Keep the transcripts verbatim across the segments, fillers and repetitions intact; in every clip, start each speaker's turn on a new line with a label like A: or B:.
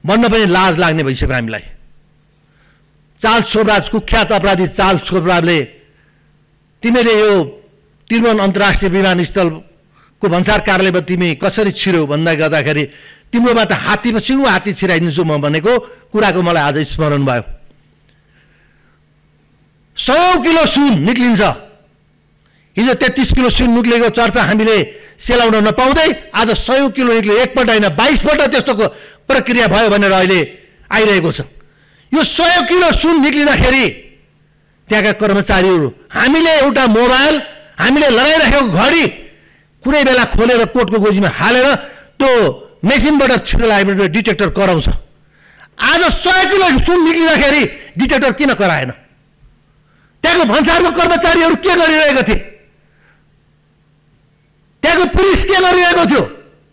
A: भन्न पनि लाज लाग्ने भइसक्यो हामीलाई। चार्ल्स सोब्राज, कुख्यात अपराधी चार्ल्स सोब्राजले तिमीले यो त्रिभुवन अन्तर्राष्ट्रिय विमानस्थलको भन्सार कार्यालयमा तिमी कसरी छिर्यौ भन्दा गर्दाखेरि तिम्रोमा त हात्ती छिर्नु हात्ती छिराइदिन्छु म भनेको कुराको मलाई आज स्मरण भयो। सौ किलो सुन निक्लिन्छ, हिजो तेत्तीस किलो सुन निक्लेको चर्चा हामीले सेलाउन नपाउँदै आज सय किलो निक्ल्यो। एकपल्ट होइन बाइसपल्ट त्यस्तोको प्रक्रिया भयो भनेर अहिले आइरहेको छ। यो सय किलो सुन निक्लिँदाखेरि त्यहाँका कर्मचारीहरू, हामीले एउटा मोबाइल, हामीले लगाइराखेको घडी कुनै बेला खोलेर कोटको गोजीमा हालेर त्यो मेसिनबाट छिटो लागेर डिटेक्टर कराउँछ। आज सय किलो सुन निक्लिँदाखेरि डिटेक्टर किन कराएन? त्यहाँको भन्सारको कर्मचारीहरू के गरिरहेको थिए? त्यहाँको पुलिस के गरिरहेको थियो?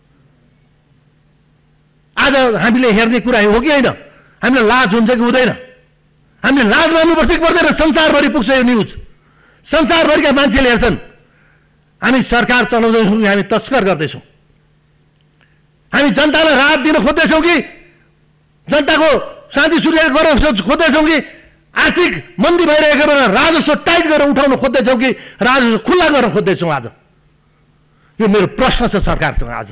A: आज हामीले हेर्ने कुरा हो कि होइन? हामीलाई लाज हुन्छ कि हुँदैन? हामीले लाज मान्नुपर्छ कि पर्दैन? संसारभरि पुग्छ यो न्युज, संसारभरिका मान्छेले हेर्छन्। हामी सरकार चलाउँदैछौँ कि हामी तस्कर गर्दैछौँ? हामी जनतालाई राहत दिन खोज्दैछौँ कि जनताको शान्ति सुरक्षा गर्न खोज्दैछौँ कि आर्थिक मन्दी भइरहेको बेला राजस्व टाइट गरेर उठाउन खोज्दैछौँ कि राजस्व खुल्ला गर्न खोज्दैछौँ? आज यो मेरो प्रश्न छ सरकारसँग। आज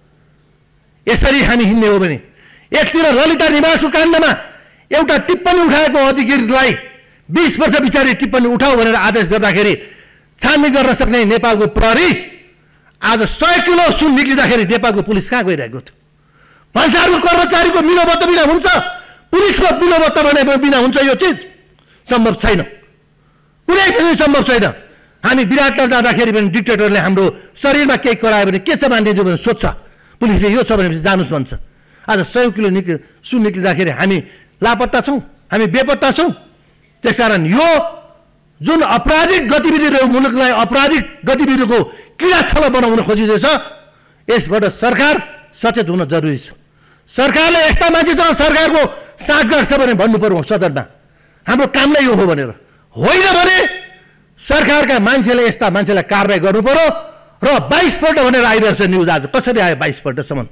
A: यसरी हामी हिँड्ने हो भने एकतिर ललिता निवासको काण्डमा एउटा टिप्पणी उठाएको अधिकृतलाई बीस वर्ष पछाडि टिप्पणी उठाऊ भनेर आदेश गर्दाखेरि छानबिन गर्न सक्ने नेपालको प्रहरी आज सय किलो सुन निक्लिँदाखेरि नेपालको पुलिस कहाँ गइरहेको थियो? भन्सारको कर्मचारीको मिलोबत्त बिना हुन्छ, पुलिसको मिलोबत्त बिना हुन्छ? यो चिज सम्भव छैन, कुनै पनि सम्भव छैन। हामी विराटनगर जाँदाखेरि पनि डिक्टेटरले हाम्रो शरीरमा केही करायो भने के छ मानिदिन्छु भने सोध्छ, पुलिसले यो छ भनेपछि जानुस् भन्छ। आज सय किलो निक्लि सुन निक्लिँदाखेरि हामी लापत्ता छौँ, हामी बेपत्ता छौँ। त्यसकारण यो जुन अपराधिक गतिविधिहरू, मुलुकलाई अपराधिक गतिविधिको किडा छल बनाउन खोजिँदैछ, यसबाट सरकार सचेत हुन जरुरी छ। सरकारले यस्ता मान्छेसँग सरकारको साँठगाँठ छ भने भन्नु पर्यो सदनमा, हाम्रो काम नै यो हो भनेर। होइन भने सरकारका मान्छेले यस्ता मान्छेलाई कारबाही गर्नु पर्यो। र बाइसपल्ट भनेर आइरहेको छ न्युज, आज कसरी आयो बाइसपल्टसम्म?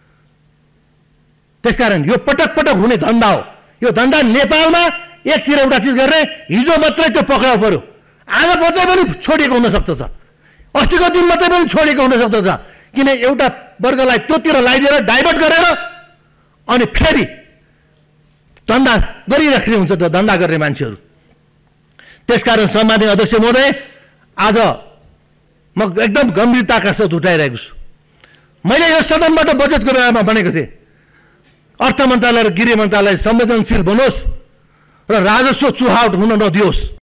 A: त्यसकारण यो पटक पटक हुने धन्दा हो। यो धन्दा नेपालमा एकतिर एउटा चिज गर्ने, हिजो मात्रै त्यो पक्राउ पर्यो, आज मात्रै पनि छोडेको हुनसक्छ छ, अस्तिको दिन मात्रै पनि छोडेको हुनसक्छ छ। किन एउटा वर्गलाई त्योतिर लगाइदिएर डाइभर्ट गरेर अनि फेरि धन्दा गरिराख्ने हुन्छ त्यो धन्दा गर्ने मान्छेहरू। त्यसकारण सम्माननीय अध्यक्ष महोदय, आज म एकदम गम्भीरताका साथ उठाइरहेको छु। मैले यो सदनबाट बजेटको बेलामा भनेको थिएँ अर्थ मन्त्रालय र गृह मन्त्रालय संवेदनशील बनोस् र राजस्व चुहावट हुन नदियोस्।